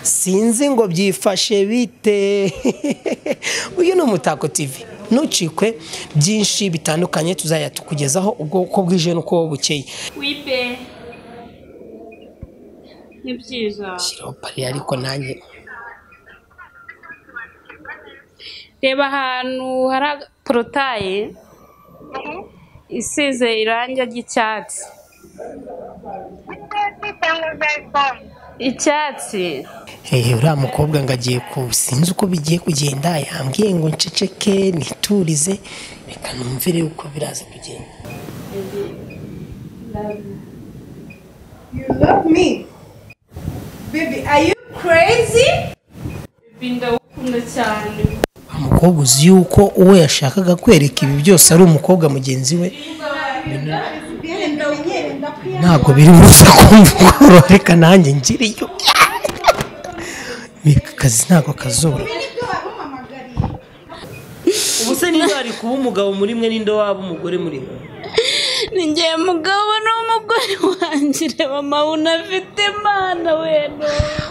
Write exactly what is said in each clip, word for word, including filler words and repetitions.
sinzi ngo byifashe bite. Uyu ni Umutako T V, ntucikwe byinshi bitandukanye tuzajya tukugezaho ubwo uko bwije nuko bukeye. Wipe ni byiza Shiro pari ariko nanjye reba ahantu hari porotaye isize irangi ry'icyatsi. Icyatsi eh uriya mukobwa ngagiye ku sinzi uko bigiye kugenda, yambwiye ngo nceceke niturize reka numvire uko biraza kugenda. You love me? Baby, are you crazy? binda ukunda cyane. Umukobwa uzi yuko uwo yashakaga kwereka ibi byose ari umukobwa mugenzi we, ntabwo biri musa kumva reka nanjye ngiriyo. Mika kazi ntabwo kazora. Ubuse niba ari kuba umugabo muri mwe ninde waba umugore muri mwe? Ninjye mugabo n'umugore wanjye, reba mama afite Imana weno.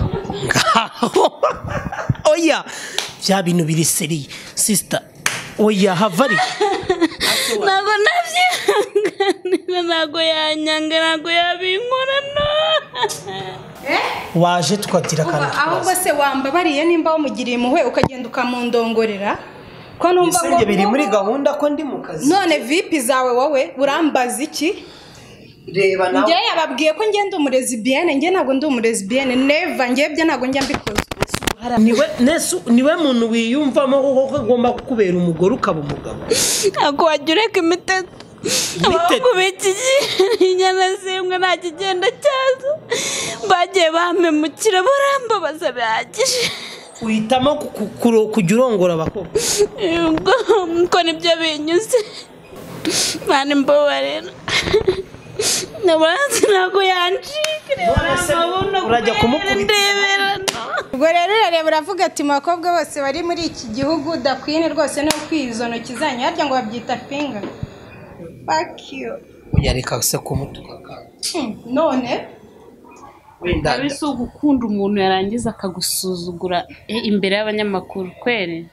Oya bya bintu biri seri sister, oya havari Nago navyihanganira, nago yanyanga, nago yabinkora no. Eh? waje twatira kana ahubwo se wambabariye nimba wamugiriye impuhwe ukagenda ukamundongorera ko numva ngo Senge biri muri gahunda ko ndi mu kazi. None vipi zawe wowe urambaza iki? Reba nawe Ngiye yababwiye ko ngenda umurezi bien, ngiye ntago ndi umurezi bien, never ngiye ntago njya mbikoze. niwe nesu niwe muntu wiyumvamo ko agomba kukubera umugore ukaba umugabo. Ako wajureka imiteto abakubikije inyana zimwe nta kigenda cyazo, bagiye bampemukira barambabaza bihagije. Uhitamo kujya urongora abakobwa Ko nibyo binyuze mani mbabarira. Nabanze ntago yanjikire urajya kumukubita. Ubwo rero rero baravuga ati makobwa bose bari muri iki gihugu dakwine rwose no kwizo ntoki zanyu harya ngo babyita finger. Fuck you. Yareka se kumutuka ka. None wenda abise ugukunda umuntu yarangiza akagusuzugura imbere y'abanyamakuru kwere.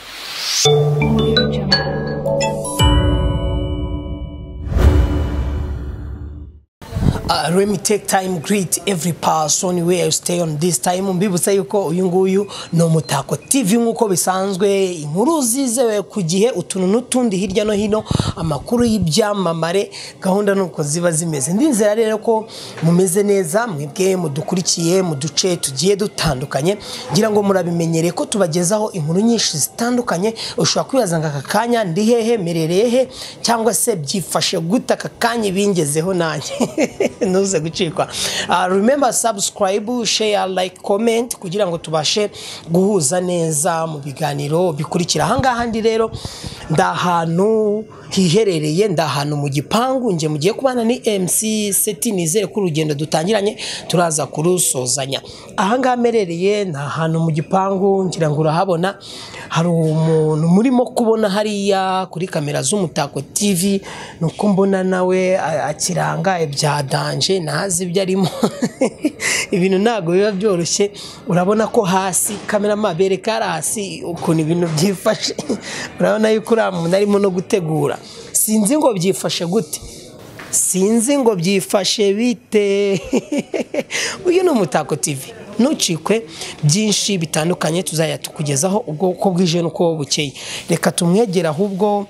Uh, let me take time greet every person where you stay on this time. Mbibutsa yuko uyu nguyu no Umutako T V nkuko bisanzwe, inkuru zizewe ku gihe, utuntu n'utundi hirya no hino, amakuru y'ibyamamare, gahunda nuko ziba zimeze. Ndizera rero ko mumeze neza, mwebwe mudukurikiye mu duce tugiye dutandukanye, ngira ngo murabimenyere ko tubagezaho inkuru nyinshi zitandukanye. Ushobora kwibaza ngo aka kanya ndi hehe, merereye he, cyangwa se byifashe gute aka kanya bingezeho nanjye. Nuze gucikwa. Uh, remember subscribe, share, like, comment kugira ngo tubashe guhuza neza mu biganiro bikurikira. Ahangaha ndi rero ndahantu hiherereye, ndahantu mu gipangu nje mugiye kubana ni M C Seti, nizere ko urugendo dutangiranye turaza kurusozanya. Ahangaha merereye na hantu mu gipangu, ngira ngo urahabona hari umuntu murimo kubona hariya kuri kamera z'Umutako T V, nuko mbona nawe akiranga ibya danje nazi ibyo arimo. Ibintu ntago biba byoroshye, urabona ko hasi kamera mabere karasi ukuntu ibintu byifashe. Urabona yuko uramuntu arimo no gutegura. Sinzi ngo byifashe gute, sinzi ngo byifashe bite. Uyu ni Umutako T V, ntucikwe byinshi bitandukanye tuzajya tukugezaho ubwo uko bwije nuko bukeye. Reka tumwegera ahubwo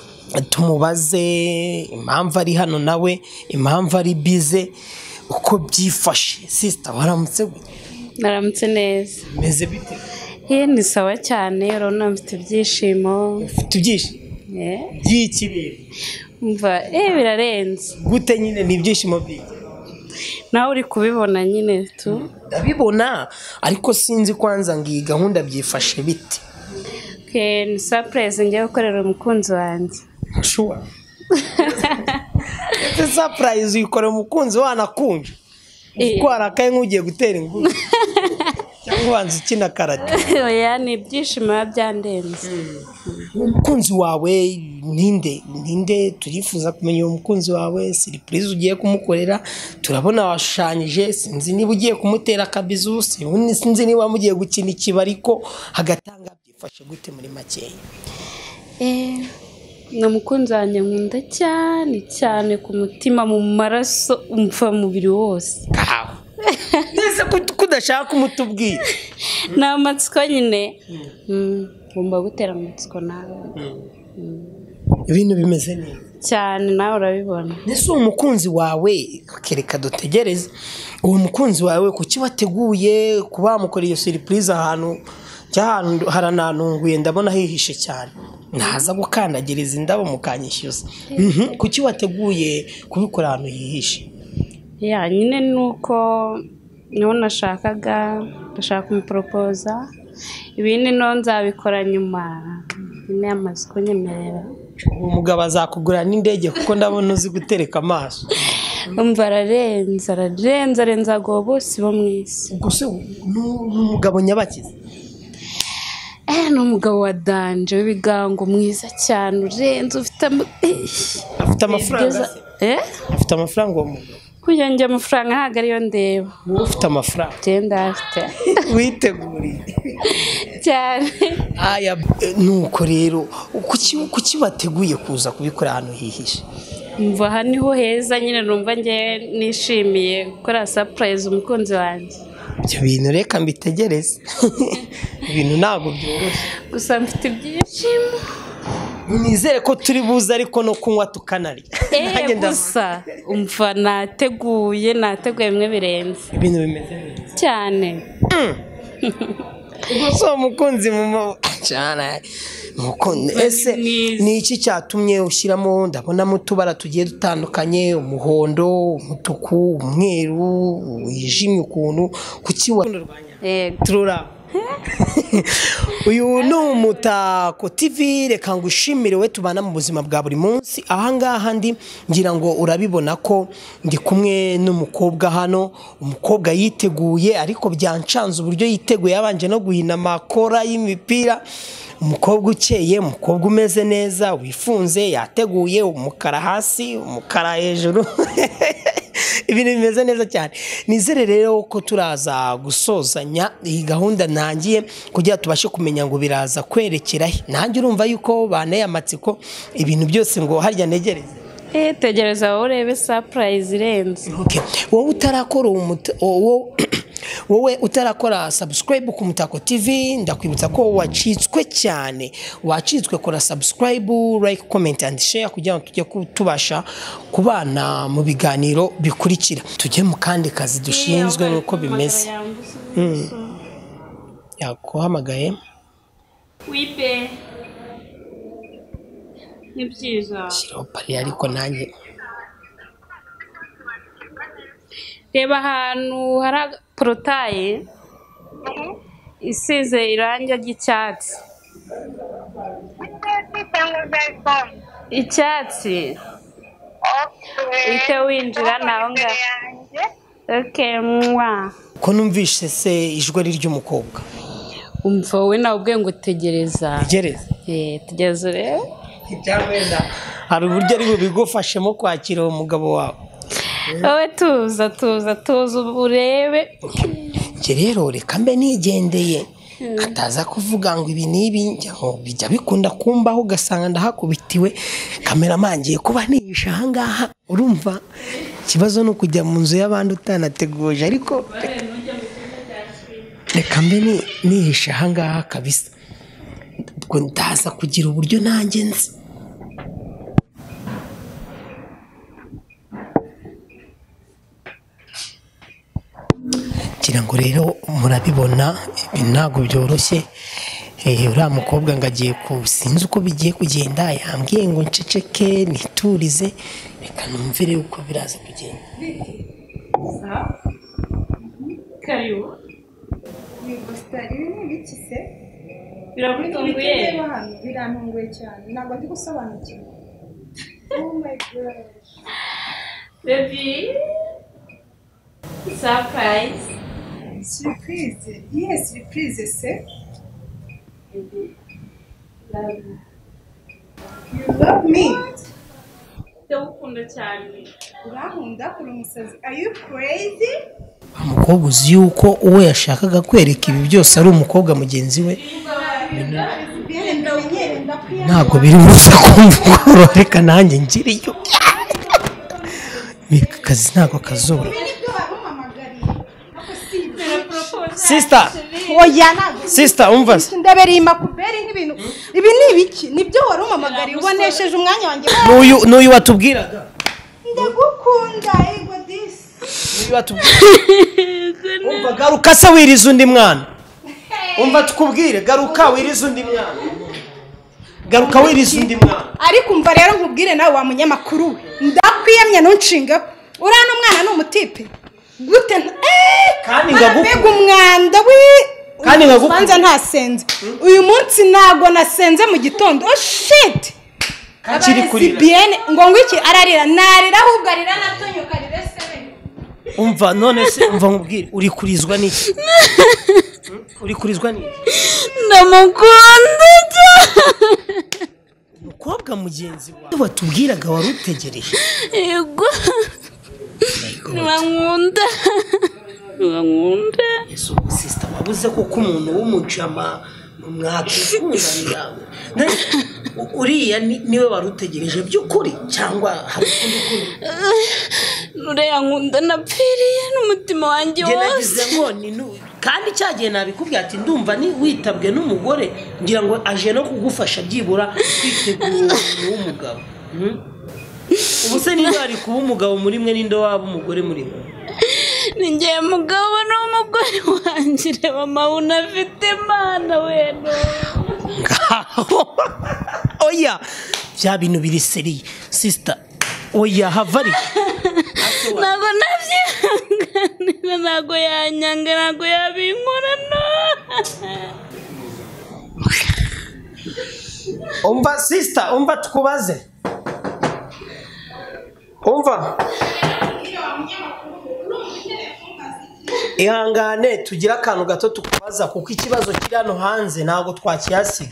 tumubaze impamvu ari hano, nawe impamvu ari bize, uko byifashe. Sister waramutse? Naramutse neza. Meze bite? Ye ni sawa cyane, urabona mfite ibyishimo. Ufite ibyishimo? Eh by'ikirere. Umva eh birarenze. Gute nyine ni ibyishimo biki? Nawe uri kubibona nyine tu. Ndabibona ariko sinzi kwanza ngiyi gahunda byifashe bite. Okay, ni surprise ngiye gukorera umukunzi wanjye. Sure. Ese surprise uyikora umukunzi wanakunje. Ukwara kaye nk'ugiye gutera inguru. Cyangwa wanze ukina karate. Oya ni ibyishimo byandenze. umukunzi wawe ninde ninde turifuza kumenya uwo mukunzi wawe surprise ugiye kumukorera turabona washushanyije sinzi niba ugiye kumutera akabizu sinzi niba mugiye gukina ikibariko hagatanga byifashe gute muri makeya eh na mukunzi wanjye nkunda cyane cyane ku mutima mu maraso umva mubiri wose nese kudashaka kumutubwira n'amatsiko nyine ngomba gutera amatsiko nawe ibintu bimeze neza cyane nawe urabibona nese uwo mukunzi wawe kereka dutegereze uwo mukunzi wawe kuki wateguye kuba wamukoreye iyo surprise ahantu cyane harananunguye ndabona hihishe cyane naza gukandagiriza indabo mukanyishyuza kuki wateguye kubikora ahantu hihishe ya nyine nuko niho nashakaga ndashaka kumuporopoza ibindi no nzabikora nyuma nyine amaze kunyemerera umugabo azakugura n'indege kuko ndabona uzi gutereka amaso umva ararenza ararenza arenza abo bose bo mu isi gusa n'umugabo nyabakiza eh ni umugabo wa danje w'ibigango mwiza cyane urenze ufite afite amafaranga eh afite amafaranga uwo mugabo kugira ngo amafaranga ntabwo ariyo ndeba ufite amafaranga genda afite witeguriye cyane aya nuko rero kuki kuki bateguye kuza kubikora ahantu hihishe umva aha niho heza nyine numva nge nishimiye gukora surprise umukunzi wanjye ibyo bintu reka mbitegereze ibintu ntabwo byoroshye gusa mfite ibyishimo nizere ko turi buze ariko no kunywa tukanarya eh gusa umva nateguye nateguye bimwe birenze ibintu bimeze neza cyane gusa umukunzi mu cyane mukunzi ese ni iki cyatumye ushyiramo ndabonamo utubara tugiye dutandukanye umuhondo umutuku umweru wijimye ukuntu kuki wa yego turura uyu ni Umutako T V reka ngushimire we tubana mu buzima bwa buri munsi ahangaha ndi ngira ngo urabibona ko ndi kumwe n'umukobwa hano umukobwa yiteguye ariko byancanze uburyo yiteguye yabanje no guhina amakora y'imipira umukobwa ukeye umukobwa umeze neza wifunze yateguye umukara hasi umukara hejuru ibintu bimeze neza cyane nizere rero ko turaza gusozanya iyi gahunda ntangiye kugira tubashe kumenya ngo biraza kwerekera nanjye urumva yuko baneye amatsiko ibintu byose ngo harya negereze eh tegereza wowe urebe surprise irenze okay wowe utarakora wowe wowe utarakora subscribe ku Mutako T V ndakwibutsa ko wacitswe cyane wacitswe kora subscribe like comment and share kugira ngo tujye tubasha kubana mu biganiro bikurikira tujye mu kandi kazi dushinzwe nuko bimeze yakuhamagaye wipe ni byiza siropari ariko nanjye reba ahantu hari porotaye isize irangi ry'icyatsi icyatsi uhite winjira naho ngaho okay mwa ko numvishe se ijwi ry'umukobwa umva wowe nawe ubwe ngo tegereza tegereza eh tegereza rero icyamenda hari uburyo ari bubigufashemo kwakira umugabo wawe wowe tuza tuza tuza urebe nge rero reka mbe nigendeye ataza kuvuga ngo ibi n'ibi bijya bikunda kumbaho ugasanga ndahakubitiwe kameraman ngiye kuba nihisha ahangaha urumva ikibazo ni ukujya mu nzu y'abandi utanateguje ariko reka mbe nihisha ahangaha kabisa ubwo ndaza kugira uburyo nanjye nzi ngira ngo rero murabibona ntabwo byoroshye uriya mukobwa ngo agiye sinzi uko bigiye kugenda yambwiye ngo nceceke niturize reka numvire uko biraza kugenda karibu ibi ni ibiki se biragutunguye birantunguye cyane ntabwo ndi gusobanukirwa oh my gosh baby surprise surprise yes surprise se You love me. ndagukunda cyane. Urankunda kuri umusazi. Are you crazy? umukobwa uzi yuko uwo yashakaga kwereka ibi byose ari umukobwa mugenzi we ntabwo biri musa kumva reka nanjye ngiriyo mika kazi ntabwo kazora sister oya ntabwo sister umva ndabereye makuberi nk'ibintu ibi ni ibiki nibyo wari umamagariye ubonesheje umwanya wanjye n'uyu n'uyu watubwiraga ndagukunda ego disi n'uyu watubwiraga umva garuka se wiriza undi mwana umva tukubwire garuka wiriza undi mwana garuka wiriza undi mwana ariko umva rero nkubwire nawe wa munyamakuru we ndakwiyemye ntunshinga uriya n'umwana ni umutipe gute eh kandi ngagukunda umwanda we kandi ngagukunda banza ntasenze uyu munsi nago nasenze mu gitondo oh shit kakiri kurira bien ngo ngwiki ararira narira ahubwo arira natonyuka rire sebe umva none se umva nkubwire uri kurizwa n'iki uri kurizwa n'iki ndamukunda umukobwa mugenzi wawe watubwiraga wari utegereje yego nkunda nkunda yesu sister wabuze ko umuntu w'umujama mwakikundana uriya niwe wari utegereje by'ukuri cyangwa hari ukundi kuri uriya nkunda napfiriye n'umutima wanjye wose kandi cyagiye nabikubwira ati ndumva ni witabwe n'umugore ngira ngo aje no kugufasha byibura kwitegura w'umugabo ubu se niba ari kuba umugabo muri mwe ninde waba umugore muri mwe ninjye mugabo n'umugore wanjye reba mawuna afite mana weno oya bya bintu biri seriye sister oya havari ntabwo nabyihanganira ntabwo yanyanga ntabwo yabinkorana umva sister umva tukubaze umva ihangane tugira akantu gato tukubaza kuko ikibazo kiri hano hanze ntabwo twakiyasiga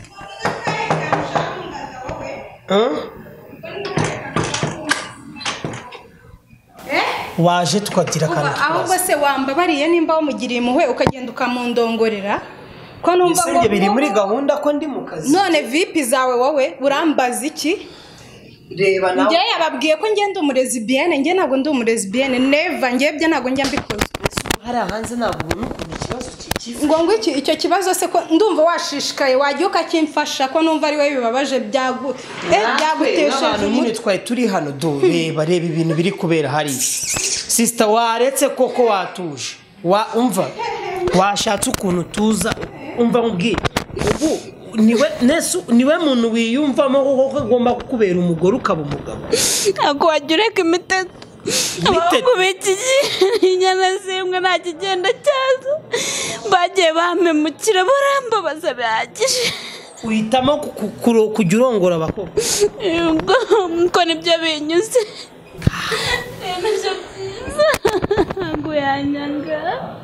waje tukagira akantu tukubaza ahubwo se wambabariye nimba wamugiriye impuhwe ukagenda ukamundongorera ko numva ngo biri muri gahunda ko ndi mu kazi none vipi zawe wowe urambaza iki reba nawe njye yababwiye ko ngenda umurezi bien njye ntabwo ndi umurezi bien never njye byo ntabwo njya mbikoze hari hanze ntabwo ubona ukuntu ikibazo kikiva ngo ngwiki icyo kibazo se ko ndumva washishikaye wagiye ukakimfasha ko numva ari we bibabaje byagu eh byagutesheje nyine twari turi hano do reba reba ibintu biri kubera hari sister waretse koko watuje wa umva washatse ukuntu tuza umva mbwira ubu niwe nesu niwe muntu wiyumvamo ko agomba kukubera umugore ukaba umugabo ntabwo wajya ureka imitego abahungu b'ikigihe inyana zimwe nta kigenda cyazo bagiye bampemukira barambabaza bihagije uhitamo kujya urongora abakobwa ko nibyo binyuze nibyo byiza ntabwo yanyanga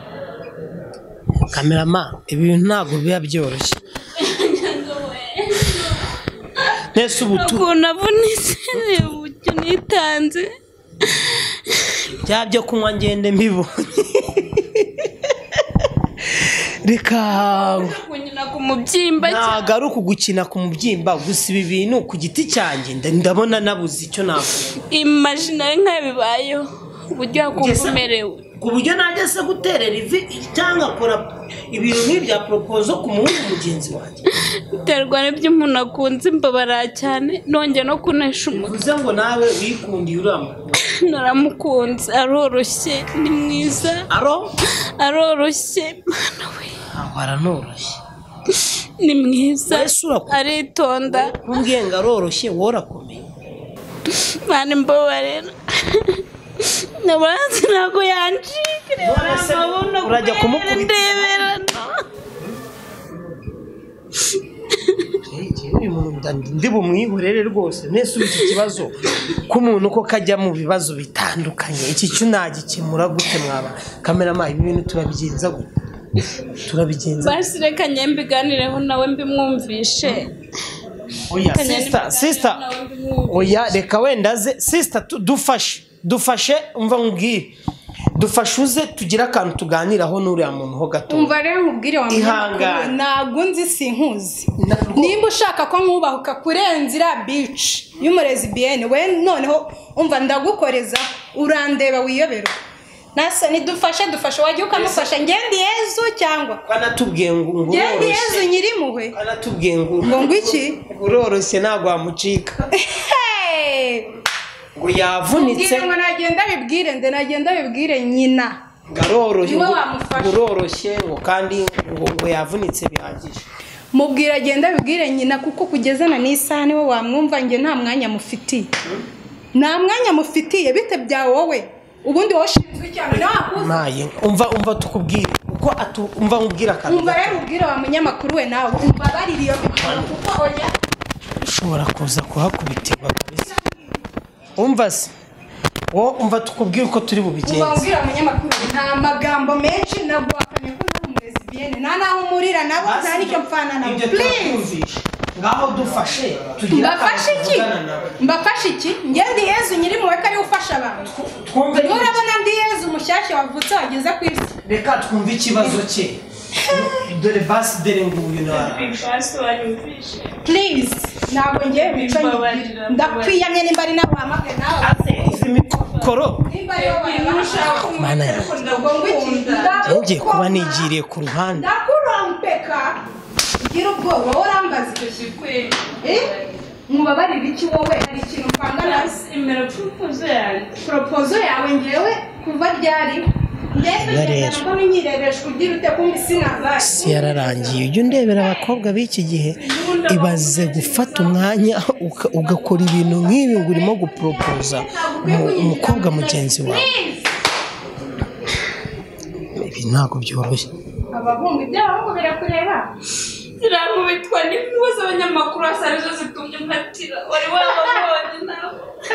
kamerama ibi bintu ntabwo biba byoroshye nese ubutu ukuntu avunitse uburyo nitanze bya byo kunywa ngende mbibonye reka gukina ku mubyimba ntabwo ari ukugukina ku mubyimba gusa ibi bintu ku giti cyanjye ndabona nabuze icyo navuga imajinari nk'ayo bibayeho uburyo yakumva umerewe ku buryo najya se guterera ivi cyangwa akora ibintu nk'ibya poropozo ku muhungu mugenzi wanjye biterwa n'ibyo umuntu akunze imbabara cyane nongeye no kunesha umutwe bivuze ngo nawe wikundiye uramukunda naramukunze aroroshye ni mwiza aro aroroshye mwana we aho aranoroshye ni mwiza aritonda kumbwiye ngo aroroshye wowe urakomeye mwana imbabarira nabanze ntabwo yancika reba urajya kumukubita ndi bumwihorere rwose nese ubu iki kibazo k'umuntu ko kajya mu bibazo bitandukanye iki cyo nagikemura gute mwaba kamerama ibi bintu turabigenza gute turabigenza basi reka njye mbiganireho nawe mbimwumvishe oya sister sister oya reka wenda ze sister dufashe dufashe umva nkubwire dufashe uze tugira akantu tuganiraho n'uriya muntu ho gato umva rero nkubwire wa ihangane ntago nzi sinkuzi nimba ushaka ko nkubahuka kurenza ira beach y'umurezi bien we noneho umva ndagukoreza urandeba wiyobera nasa nidufashe dufashe wagiye ukamufasha ngendi Yezu cyangwa kanatubwiye ngo ngo ngendi Yezu nyiri muhwe kanatubwiye ngo ngo iki uroroshye ntago wamucika ngo yavunitse ngo nagenda bibwire nde nagenda bibwire nyina garoroshye uroroshye ngo kandi ngo ngo yavunitse bihagije mubwira agenda bibwire nyina kuko kugezana n'isaha niwe wamwumva nge nta mwanya mufitiye nta mwanya mufitiye bite bya wowe ubundi washinzwe cyane nakuze maye umva umva tukubwire uko atu umva nkubwira kandi umva rero ubwira wa munyamakuru we nawe umva baririyo bikora kuko oya ushobora kuza kuhakubitirwa kabisa umva se wo umva tukubwire uko turi bubigenze umva ubwira munyamakuru nta magambo menshi nagwakanye ko nari umurezi nta naho umurira nabo nta nicyo mpfana nabo please ngaho dufashe tugira mbafashe iki mbafashe iki ngende Yezu nyiri muwe kari ufasha abantu twumve urabona ndi Yezu mushyashya wavutse wageze ku isi reka twumve ikibazo cye dore basi dere nguyu na please ntabwo ngiye bico ndakwiyamye nimba ari nawe wamake nawe izi mikoro nimba ari wowe mana yanjye ngiye kuba nigiriye ku ruhande ndakurompeka ugira ubwoba urambaza eh mubabarira iki wowe hari ikintu mpangana imera proposal yawe proposal yawe ngewe kuva ryari ngeze ngo nyirebeshe kugira ute kumbi sinavaye si yararangiye ujye ndebera abakobwa b'iki gihe ibaze gufata umwanya ugakora ibintu nk'ibi ngo urimo gupropoza umukobwa mugenzi wawe ibi ntabwo byoroshye abahungu iby'abahungu birakureba zirangubitwa n'inkuba z'abanyamakuru asarizo zitumye mpatira wari wababonye nawe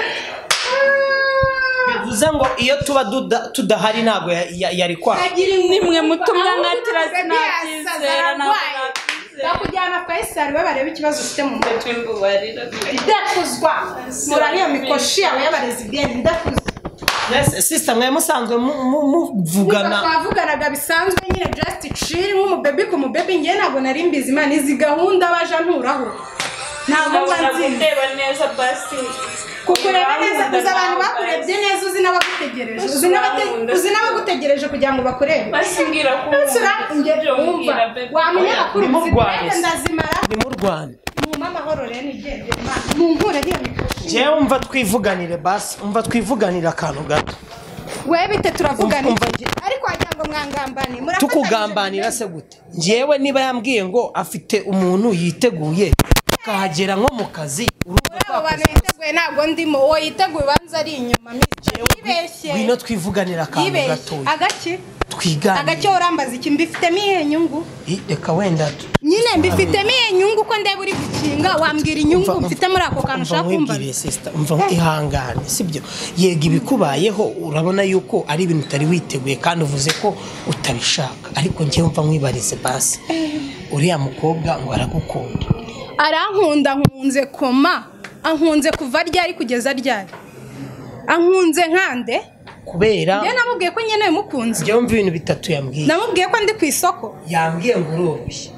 bivuze ngo iyo tuba tudahari ntabwo yari kwa nimwe mutumwa nkatira sinabyizera bakujyana Faisal we bareba ikibazo ufite mu mutwe ndakuzwa murariyo mikoshi yawe y'abarezi bien ndakuzwa yes sister mwe musanzwe muvugana twavuganaga bisanzwe nyine just chill nk'umu baby ku mu baby ngiye ntabwo nari mbizi imana izi gahunda baje nturaho ntabwo ndeba neza basi kukureba neza kuza abantu bakurebye neza uzi n'abagutegereje uzi n'abagutegereje kugira ngo bakurebe basimbwira ko ngero wumva wamenye akuru mu Rwanda ndazimara ni mu Rwanda mu mama horore ni gende mu nkure hiyo mikoshi je umva twivuganire basi umva twivuganira akantu gato we bite turavuganira ariko wagira ngo mwangambani tukugambanira se gute njewe niba yambwiye ngo afite umuntu yiteguye kahagera nko mu kazi urumva abantu yiteguye ntabwo ndimo uwo yiteguye banza ari inyuma mibeshye bino twivuganira akantu gato agaki twigana agaki urambaza iki mbifitemo ihe nyungu reka wenda nyine mbifitemo ihe nyungu ko ndeba uri gukinga wambwira inyungu mfite muri ako kantu ushaka kumva sister umva ihangane sibyo yega ibikubayeho urabona yuko ari ibintu utari witeguye kandi uvuze ko utabishaka ariko ngiye umva mwibarize basi uriya mukobwa ngo aragukunda arankunda nkunze koma ankunze kuva ryari kugeza ryari ankunze nkande kubera njye namubwiye ko nyene mukunze njye umva ibintu bitatu yambwiye namubwiye ko ndi ku isoko yambwiye ngo uroroshye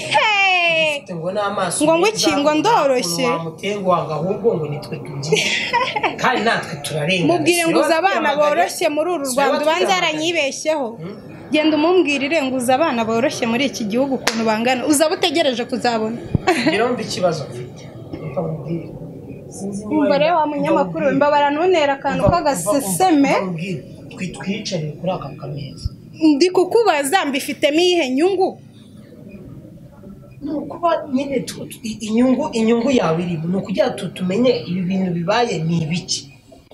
ngo n'amaso ngo ngwiki ngo ndoroshye wamutengo wanga ahubwo ngo nitwe tugiye kandi natwe turarenga mubwire ngo uza abana boroshye muri uru Rwanda ubanza yaranyibeshyeho genda umumbwirire ngo uza abana boroshye muri iki gihugu ukuntu bangana uzaba utegereje kuzabona rero mbi kibazo mfite umva mubwire mbere wa munyamakuru mbabara ntunera akantu k'agaseseme twitwicarire kuri aka kameza ndi kukubaza mbifitemo ihe nyungu nukuba nyine inyungu inyungu yawe iri no kugira tumenye ibi bintu bibaye ni ibiki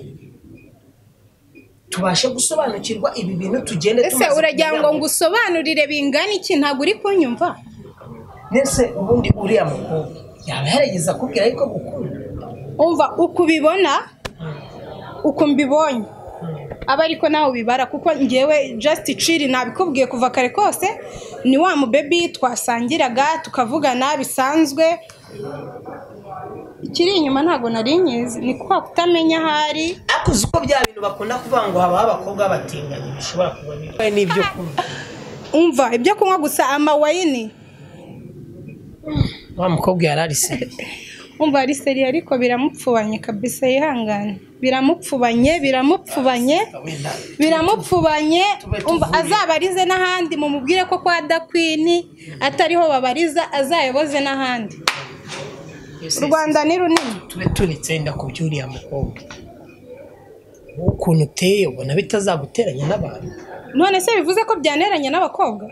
tubashe gusobanukirwa ibi bintu tugende tumaze ese uragira ngo ngusobanurire bingana iki ntago uri kunyumva nese ubundi uriya mukobwa yaba yarageza kubwira ariko gukunda umva uko bibona uko mbibonye aba ariko nawe ubibara kuko ngewe just chill nabikubwiye kuva kare kose ni wa mu baby twasangiraga tukavugana bisanzwe ikiri inyuma ntago nari nyizi ni kwa kutamenya hari akuzi ko bya bintu bakunda kuvuga ngo haba abakobwa batinganye bishobora kuba biri n'ibyo kunywa umva ibyo kunywa gusa amawayini wa mukobwa yararise umva ari seri ariko biramupfubanye kabisa yihangane biramupfubanye biramupfubanye biramupfubanye umva azabarize n'ahandi mu mubwire ko kwa Dakwini atariho babariza azayoboze n'ahandi Rwanda ni runini tube turitenda kubyuriya mukobwa ukuntu uteye ubona bitazaguteranya n'abantu none se bivuze ko byaneranye n'abakobwa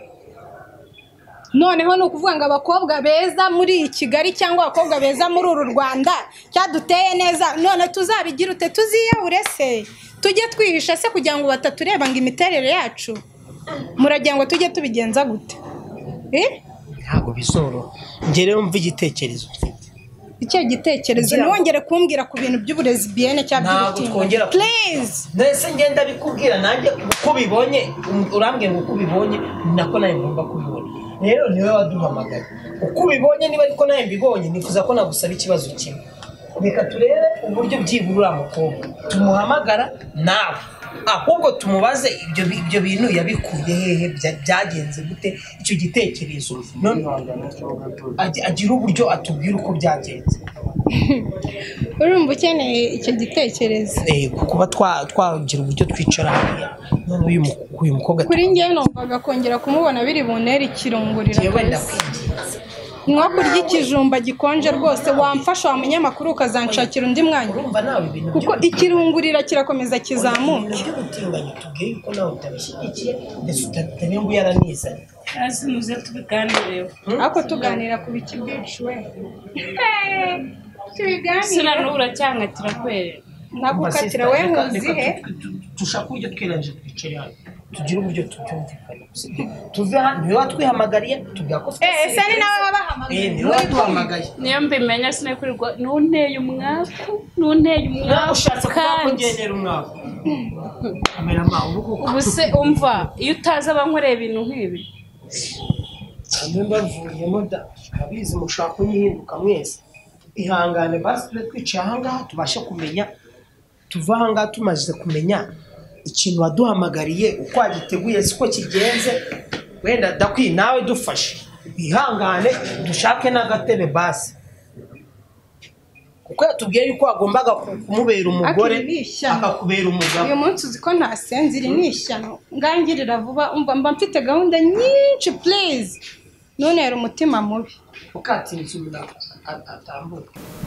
noneho ni ukuvuga ngo abakobwa beza muri Kigali cyangwa abakobwa beza muri uru Rwanda cyaduteye neza none tuzabigira ute tuziyahure se tujye twihisha se kugira ngo batatureba ngo imiterere yacu muragira ngo tujye tubigenza gute eh ntago bizoro nge rero mva igitekerezo icyo gitekerezo nongere kumbwira ku bintu by'uburezi biene cyabyirutinga please nese ngenda bikubwira nanjye uko bibonye urambye ngo uko bibonye nako nawe ngomba kubibona rero niwe waduhamagaye uko bibonye niba ariko nawe mbibonye nifuza ko nagusaba ikibazo kimwe reka turebe uburyo byiburura mukobwa tumuhamagara nawe ahubwo tumubaze ibyo ibyo bintu yabikuye hehe byagenze gute icyo gitekerezo none agira uburyo atubwira uko byagenze urumva ukeneye icyo gitekerezo eh kuba twa twagira uburyo twicara none uyu uyu mukobwa kuri ngiye numvaga kongera kumubona biri bunere ikirungurira nko kurya ikijumba gikonje rwose wamfasha wa munyamakuru ukazanshakira undi mwanya kuko ikirungurira kirakomeza kizamuke utinganye tubwiye ko nawe utabishyigikiye ndetse utatanye ngo yaranizanye hasi muze tubiganireho ako tuganira ku biki bicu we tubiganira sinanura cyangwa tirakwere nakukatira we nkuzihe dushaka uburyo twiranje twicare hano tugira uburyo tubyumvikana tuve hano niwe watwihamagariye tubwira ko eh ese ni nawe wabahamagaye eh niwe waduhamagaye niyo mbimenya sinekurirwa nunteye umwaku nunteye umwaku ushatse kugenera umwaku kamera ma uruko ubuse umva iyo utaza abankoreye ibintu nk'ibi kandi mbavuyemo da kabizi mushaka kunyihinduka mwese ihangane basi twicaye ahangaha tubashe kumenya tuva ahangaha tumaze kumenya ikintu waduhamagariye uko agiteguye siko kigenze wenda Dakwi nawe dufashe ihangane dushake n'agatebe basi kuko yatubwiye yuko agombaga kumubera umugore akakubera umugabo uyu munsi uziko ntasenzira nishyano ngangirira vuba umva mba mfite gahunda nyinshi please none yari umutima mubi ukatinze umuntu atambuka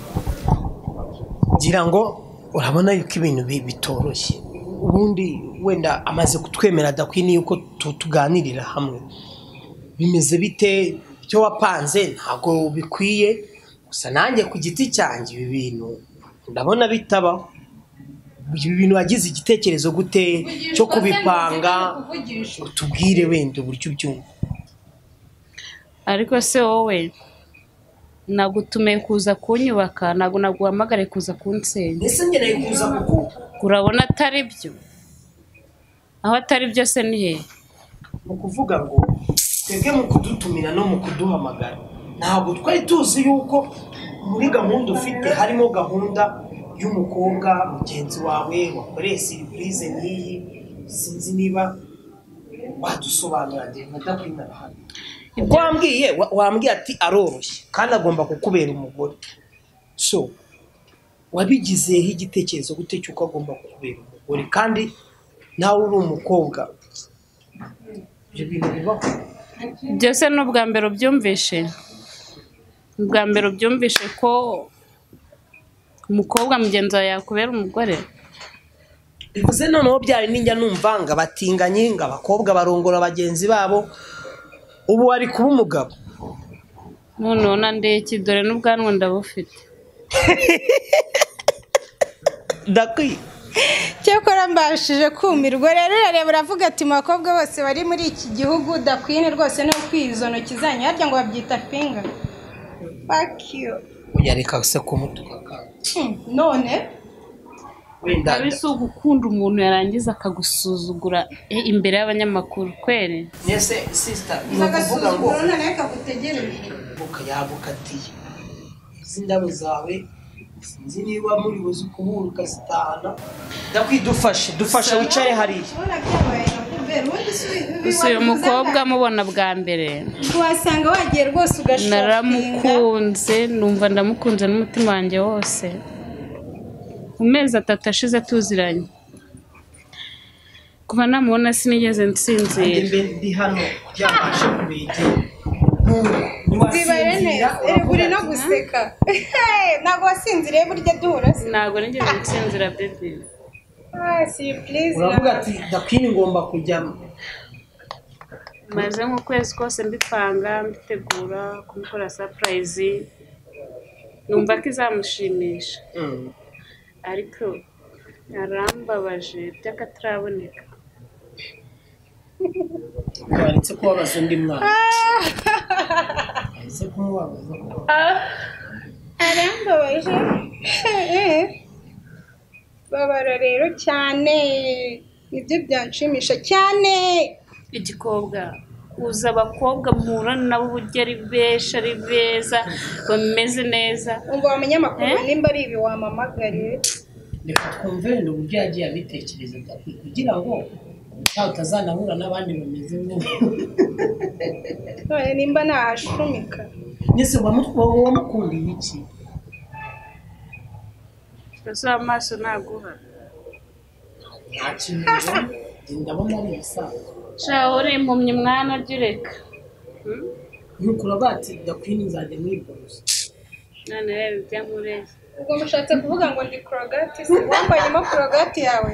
gira ngo urabona yuko ibintu bitoroshye ubundi wenda amaze kutwemera Dakwini yuko tuganirira hamwe bimeze bite byo wapanze ntago bikwiye gusa nanjye ku giti cyanjye ibi bintu ndabona bitabaho ibi bintu wagize igitekerezo gute cyo kubipanga tubwire wenda uburyo byumva ariko se wowe nagutume kuza kunyubaka nago naguhamagare kuza kunsenya ese ngereye kuza kuko urabona atari byo aho atari byo se ni he ukuvuga ngo twebwe mu kudutumira no mu kuduhamagara ntabwo twari tuzi yuko muri gahunda ufite harimo gahunda y'umukobwa mugenzi wawe wakoreye surprise n'iyi sinzi niba wadusobanura nde Dakwini hano wambwiye wambwiye ati aroroshye kandi agomba kukubera umugore so wabigizeho igitekerezo gute cyuko agomba kukubera umugore kandi nawe uri umukobwa ibyo bintu bibaho byose n'ubwa mbere ubyumvishe ubwa mbere ubyumvishe ko umukobwa mugenzi wawe yakubera umugore bivuze noneho byari ninjya numva ngo abatinganye ngo abakobwa barongora bagenzi babo ubu wari kuba umugabo noneho nandeye iki dore n'ubwanwa ndabufite Dakwi cyakora mbashije kumirwa rero urareba uravuga ati mu bakobwa bose bari muri iki gihugu Dakwini rwose no kwizo ntoki zanyu harya ngo babyita finger fuck you yareka se kumutuka none wenda abise ugukunda umuntu yarangiza akagusuzugura imbere y'abanyamakuru kwere nese sister nukuvuga ngo none akagutegereje ukayabukatiye izindabo zawe sinzi niba muri buzi kubura ukazitahana ndakwidufashe dufashe wicare hariya gusa uyu mukobwa mubona bwa mbere wasanga wagiye rwose ugashopinga naramukunze numva ndamukunze n'umutima wanjye wose mu mezi atatu ashize tuziranye kuva namubona sinigeze nsinzira ndi hano kugira ngo mbashe kubegera Zibarene, uri no guseka. Ntago wasinziriye burya duhura se. Ntago nigeze nsinzira baby. Ah, si please. Uravuga ati dakwini ngomba kujyamo. Maze nk'ukwezi kose mbipanga mbitegura kumukora surprise. Numva ko izamushimisha. Ariko arambabaje by'akataraboneka. Waretse ko wabaza undi mwana. Ese kumubaza ko. Arambabaje. Babara rero cyane. Nibyo byanshimisha cyane. Igikobwa uza abakobwa mpura nabo bugeri besha ari beza bameze neza. Umva wamenye amakuru nimba ari ibi wamamagariye. Reka twumve n'uburyo yagiye abitekereza kugira ngo cyangwa utazanahura n'abandi bameze neza. None nimba nahashumika. Nese wamukundiye iki? Ese amaso naguha. Ntakintu ndabona ari ibisanzwe. Shaho uri impumyi mwana ryureka. Nukura bati dakwini nzajya mwiborosa. None rero byamureze. Ubwo mushatse kuvuga ngo ndi Crogati se wambayemo Crogati yawe.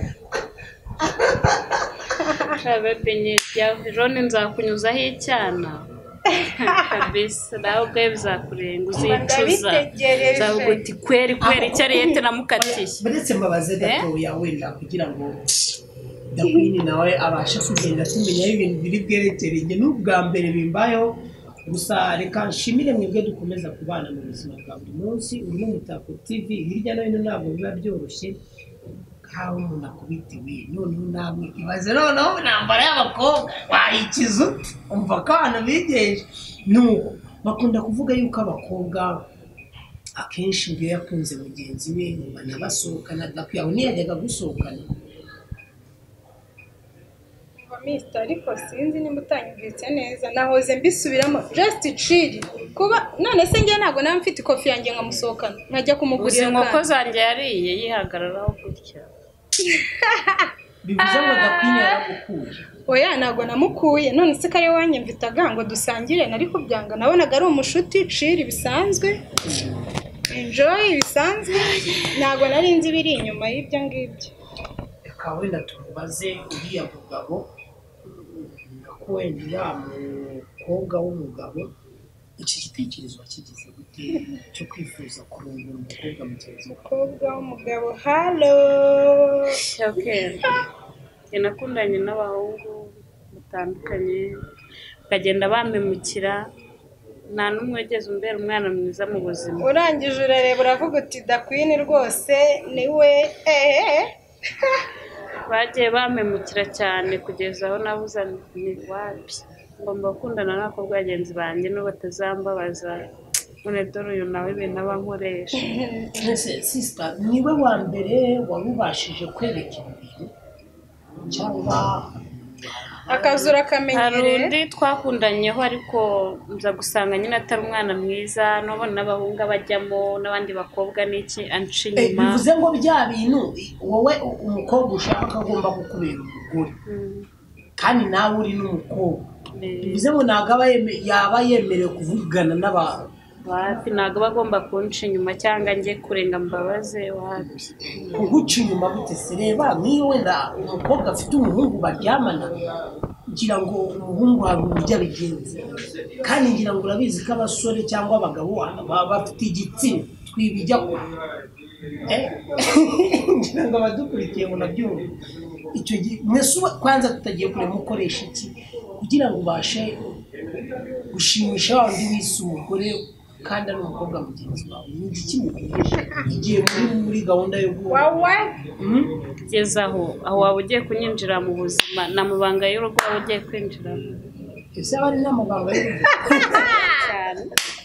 Shabe benye ya Rone nzakunyuzaho icyana. Kabisa nawe ubwo bizakurenga uzicuza. Zavuguti kweri kweri cyariyete namukatiye. Baretse mbabaze gatoya wenda kugira ngo dakwini nawe abasha kugenda tumenya ibintu biri bwerekeranye n'ubwa mbere bimbayeho. Gusa reka nshimire mwebwe dukomeza kubana mu buzima bwa buri munsi uri Umutako T V hirya no hino ntabwo biba byoroshye kaho umuntu akubitiwe noneho namwe ibaze noneho nambara y'abakobwa wayikiza umva ko hano bigeje nuko bakunda kuvuga yuko abakobwa akenshi ngiye yakunze mugenzi we banabasohokana dakwiye ntiyajyaga gusohokana. Mister ariko sinzi nimba utanyumvise neza nahoze mbisubiramo just chill kuba none se ngiye ntago nawe mfite ikofi yanjye nkamusohokana nkajya kumugurira kandi uko zanjye yariye yihagararaho gutya. Bivuze ngo dakwini yaragukuye. Oya ntago namukuye none se kare wanyemvitaga ngo dusangire nari kubyanga nabonaga ari umushuti chill bisanzwe enjoy bisanzwe ntago nari nzi biri inyuma y'ibyo ngibyo. Reka wenda tumubaze uriya mugabo wenda umukobwa w'umugabo iki gitekerezo wakigize gute cyo kwifuza kurongora umukobwa mugenzi umukobwa w'umugabo. Hello. Okay. Nakundanye n'abahungu batandukanye bakagenda bamemukira nta numwe wegeze umbera umwana mwiza mu buzima. Urangije urareba uravuga uti dakwini rwose niwe eh bagiye bamemukira cyane kugeza aho nabuza ni wapi ngomba gukundana n'abakobwa bagenzi banjye no batazambabaza none dore uyu nawe ibintu abankoresha. Sister niwe wa mbere warubashije kwereka ibintu cyangwa akazura kamenyere. Hari undi twakundanyeho ariko nza gusanga nyine atari umwana mwiza nabona n'abahunga bajyamo n'abandi bakobwa n'iki anci nyuma. Bivuze ngo bya bintu wowe umukobwa ushaka agomba gukubera umugore kandi nawe uri n'umukobwa. Bivuze ngo ntago yaba yemerewe kuvugana n'abantu wapi ntago bagomba kunca inyuma cyangwa njye kurenga mbabaze wapi. Kuguca inyuma gute se? Reba niyo wenda umukobwa afite umuhungu baryamana ngira ngo umuhungu hari uburyo abigenza kandi ngira ngo urabizi ko abasore cyangwa abagabo baba bafite igitsina twibijya ko ngira ngo abadukurikiye ngo nabyumve icyo gihe mwese kwanza tutagiye kure mukoresha iki kugira ngo ubashe gushimisha wandi wise umugore kandi ari umukobwa mugenzi wawe ni iki mukoresha igihe muri muri gahunda yo wawe kugeza aho aho waba ugiye kunyinjira mu buzima namubanga y'urugo waba ugiye kwinjira ese abari n'amabanga y'urugo cyane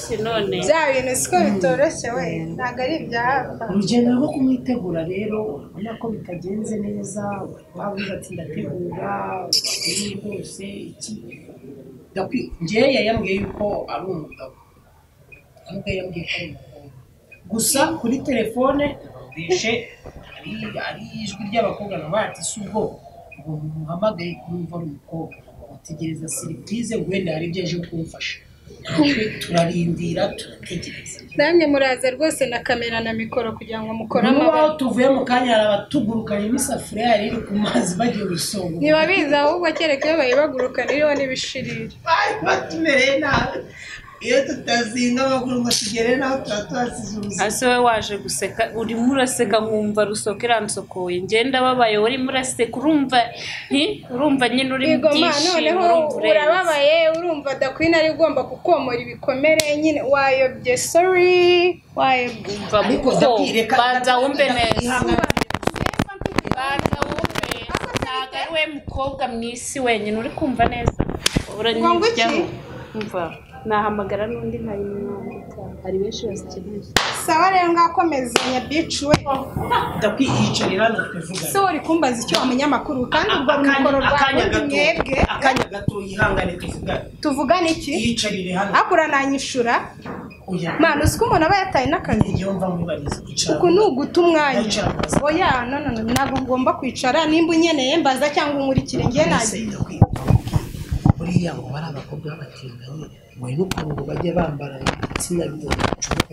bitoroshye none bya bintu siko bitoroshye we ntabwo ari ibyahapfa urugendo rwo kumwitegura rero ubona ko bitagenze neza wabuze ati ndategura ibi rwose iki njyewe yayambwiye yuko ari umugabo nubwo yambwiye ko ari umugabo gusa kuri telefone bishe ari ijwi ry'abakobwa na bati si ubwo ngo muhamagaye kumva ari umukobwa utegereza surprise wenda hari ibyo aje kumfasha natwe turarindira turategereza namwe muraza rwose na kamera na mikoro kugira ngo mukore amabara n'ubu tuvuye mu kanya hari abatugurukanye imisafuriya yari iri ku mazi bagiye gusonga ntibabizi ahubwo kereka iyo bayibagurukana iriho n'ibishirira batumereye nabi iyo tutazinga amaguru ngo tugere naho tuba tuhasize ubuzima ase we waje guseka urimo uraseka nkumva rusoka iransokoye ngenda babaye urimo uraseka urumva urumva nyine uri mu byishimo urababaye urumva dakwina ari ugomba kukomora ibikomere nyine wayobye sorry wayobye ariko ndabwireka banza wumve neza banza wumve ntabwo ari we mukobwa mu isi wenyine uri kumva neza uranyijyaho umva nahamagara n'undi nkari mwandika hari benshi bazikeneye sawa rero ngakomezanya bici we ndakwiyicarira hano twivuga so uri kumbaza icyo umunyamakuru kandi ubwo mikoro rwawe mwebwe akanya gato yihangane tuvuga tuvugane iki yicarire hano akura nanyishura mana usiko umuntu aba yataye n'akazi yumva mwibariza icara uku ni uguta umwanya oya no no no ntabwo ngomba kwicara nimba unyeneye mbaza cyangwa umurikire ngiye nagiye buriya ngo bari abakobwa b'abatinganyi we n'ukuntu bajya bambara ibitsina bidacuruka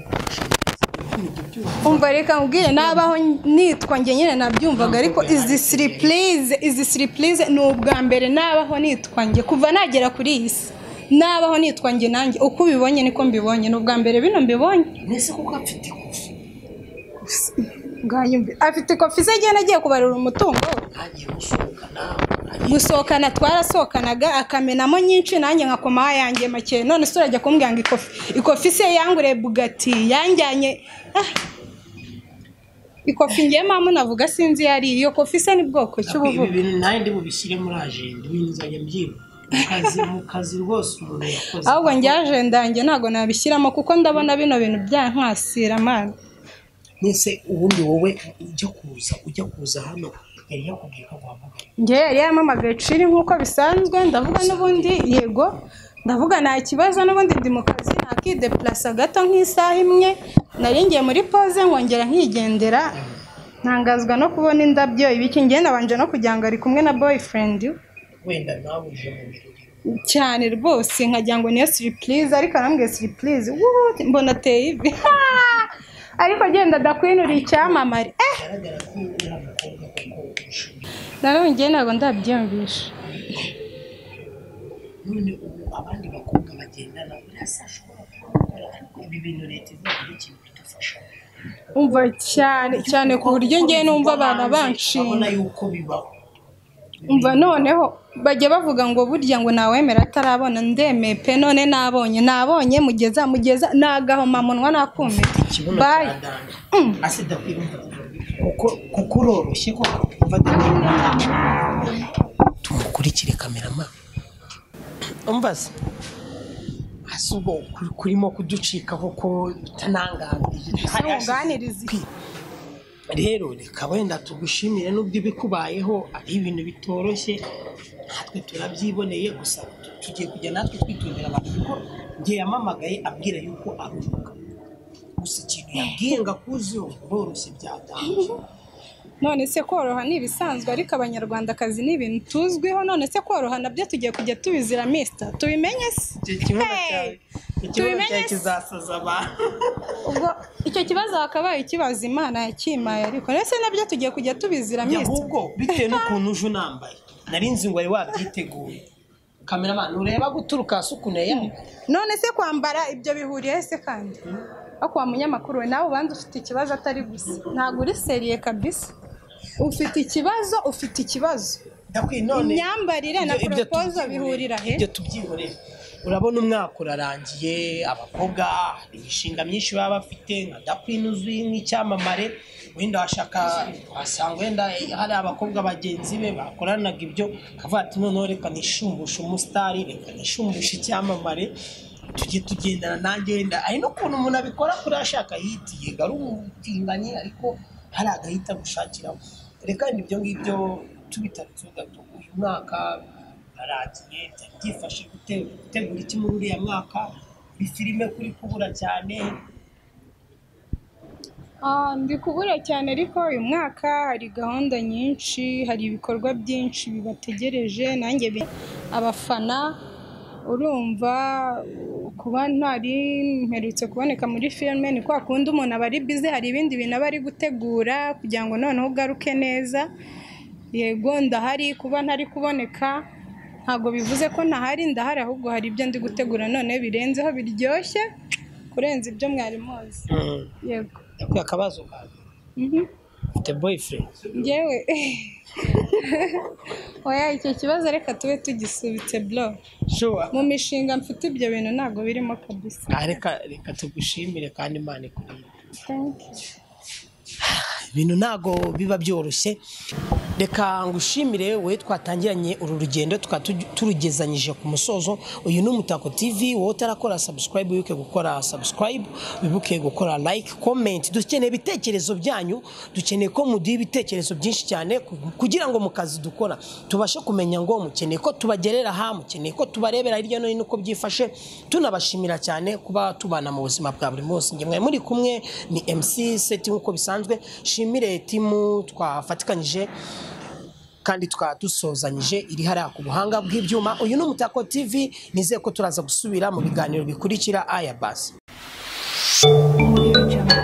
umva reka nkubwire nabaho nitwa njye nyine nabyumvaga ariko izi surprise izi surprise ni ubwa mbere nabaho nitwa njye kuva nagera kuri iyi si nabaho nitwa njye nanjye uko ubibonye niko mbibonye ni ubwa mbere bino mbibonye mbese kuko afite ikofi afite ikofi se agenda agiye kubarura umutungo agiye gusohoka nawe gusohokana twarasohokanaga akamenamo nyinshi nanjye nkakoma yanjye make none se urajya kumbwira ngo ikofi ikofi se yangure Bugatti yanjyanye ikofi ngiye mama navuga sinzi yari iyo kofi se ni bwoko cy'ubuvuga ibi bintu naye ndi bubishyire muri agenda ibintu nzajya mbyiba kazi mu kazi rwose umuntu yakoze ahubwo njye agenda yanjye ntago nabishyiramo kuko ndabona bino bintu byankasira man nese ubundi wowe ujya kuza ujya kuza hano yari yakubwiye ko wahamagaye njye yari yamamagaye ciri nk'uko bisanzwe ndavuga n'ubundi yego ndavuga nta kibazo n'ubundi ndi mu kazi nakideplasa gato nk'isaha imwe nari ngiye muri pause nkongera nkigendera ntangazwa no kubona indabyo ibiki ngiye nabanje no kugira ngo ari kumwe na boyfriend wenda nawe uje mu birori cyane rwose nkagira ngo niyo surprise ariko arambwiye surprise mbona ateye ivi ariko genda dakwinura icyamamare eh narawe ngiye ntabwo ndabyiyumvisha none ubu abandi bakobwa bagendana birasashobora gukora ariko ibi bintu leta ivuga ikintu bidufasha umva cyane cyane ku buryo ngiye numva abana banshinga abona yuko bibaho umva noneho bajya bavuga ngo burya ngo nawemera atarabona ndemeye pe none nabonye nabonye mugeza mugeza nagahoma munwa nakume bye asida kwirumva kuko kuko uroroshye ko kuva tumukurikire kamerama umbaze asubo kurimo kuducikaho ko tanangambije rero reka wenda tugushimire n'ubwo ibikubayeho ari ibintu bitoroshye natwe turabyiboneye gusa tugiye kujya natwe twitondera abantu kuko ngiye yamamagaye abwira yuko aruhuka gusa ikintu yabwiye ngo akuziho uroroshye byatanje none se koroha ni ibisanzwe ariko abanyarwandakazi ni ibintu tuzwiho none se koroha nabyo tugiye kujya tubizira mister tubimenye se ikibazo cyawe kizasaza abantu ubwo icyo kibazo hakabaye ikibazo imana yakimaye ariko nese nabyo tugiye kujya tubizira mister ahubwo bitewe n'ukuntu uje unambaye nari nzi ngo wari wabyiteguye cameraman ureba guturuka sukunye yawe none se kwambara ibyo bihuriye se kandi ako wa munyamakuru we nawe ubanza ufite ikibazo atari gusa ntago uri seriye kabisa ufite ikibazo ufite ikibazo imyambarire na proposal bihurira he ibyo tubyihore urabona umwaka urarangiye abakobwa imishinga myinshi baba bafite nka Dakwin uzwi nk'icyamamare wenda washaka wasanga wenda hari abakobwa bagenzi be bakoranaga ibyo kavuga ati none reka nishumbusha umusitari reka nishumbusha icyamamare tujye tugendana nanjye wenda ari no kuntu umuntu abikora kuri ashaka yitiye ari umutinganye ariko hari agahita gushakiraho reka nibyo ngibyo tubitarutse gato uyu mwaka aragiye byifashe gutegura iki muri uriya mwaka kuri filime kuri kubura cyane Ah, ndi kubura cyane ariko uyu mwaka hari gahunda nyinshi hari ibikorwa byinshi bibategereje nanjye bi- abafana urumva kuba ntari mperutse kuboneka muri filime ni kwa kundi umuntu aba ari busy hari ibindi bintu aba ari gutegura kugira ngo noneho ugaruke neza yego ndahari kuba ntari kuboneka ntabwo bivuze ko ntahari ndahari ahubwo hari ibyo ndi gutegura none birenzeho biryoshye kurenza ibyo mwari muzi yego yakuye akabazo kawe Mhm. ufite boyfriend Njyewe oya icyo kibazo reka tube tugisubitse bro sure mu mishinga mfite ibyo bintu ntabwo birimo kabisa Ah, reka reka tugushimire kandi Imana ikurinde Thank you. ibintu ntago biba byoroshye reka ngushimire we twatangiranye uru rugendo tukaba tuj- turugezanyije ku musozo uyu ni Umutako T V wowe utarakora subscribe wibuke gukora subscribe wibuke gukora like comment dukeneye ibitekerezo byanyu dukeneye ko muduha ibitekerezo byinshi cyane ku- kugira ngo mu kazi dukora tubashe kumenya ngo mukeneye ko tubagerera aha mukeneye ko tubarebera hirya no hino uko byifashe tunabashimira cyane kuba tubana mu buzima bwa buri munsi nge mwe muri kumwe ni M C Seti nk'uko bisanzwe shimire timu twafatikanyije kandi tukaba dusozanyije iri hariya ku buhanga bw'ibyuma uyu ni Umutako T V nizeye ko turaza gusubira mu biganiro bikurikira aya basi Audio Jungle.